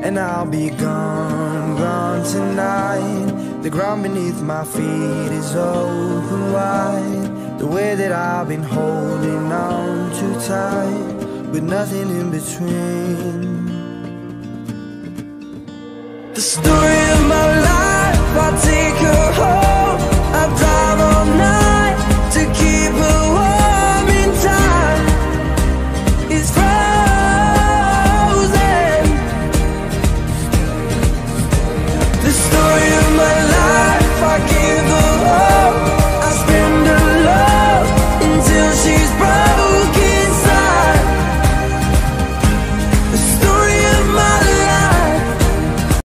and I'll be gone, gone tonight. The ground beneath my feet is open wide. The way that I've been holding on too tight, with nothing in between. The story of my life, I'll take her home.